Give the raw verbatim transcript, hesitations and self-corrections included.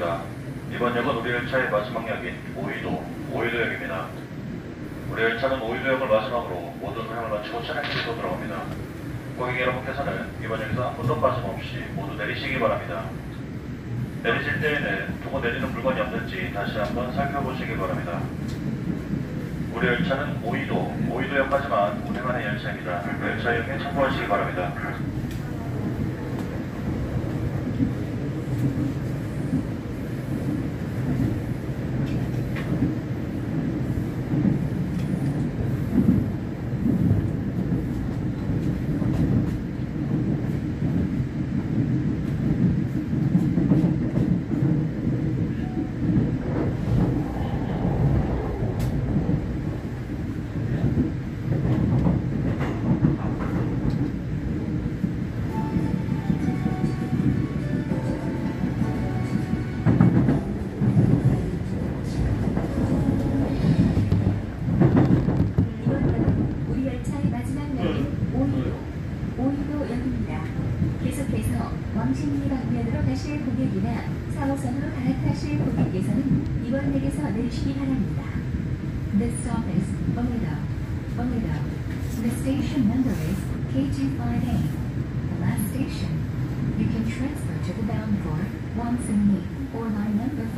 안내드립니다. 이번 역은 우리 열차의 마지막 역인 오이도, 오이도역입니다. 우리 열차는 오이도역을 마지막으로 모든 사용을 마치고 차량길로 돌아옵니다. 고객 여러분께서는 이번 역에서 한 번도 빠짐없이 모두 내리시기 바랍니다. 내리실 때에는 두고 내리는 물건이 없는지 다시 한번 살펴보시기 바랍니다. 우리 열차는 오이도, 오이도역까지만 운행하는 열차입니다. 열차 이용에 참고하시기 바랍니다. 계속해서 왕십리 방면으로 가실 고객이나 사 호선으로 갈아타실 고객께서는 이번 역에서 내리시기 바랍니다. This stop is Ongdo. Ongdo. The station number is K two five eight. The last station. You can transfer to the bound for Wangsimni or line number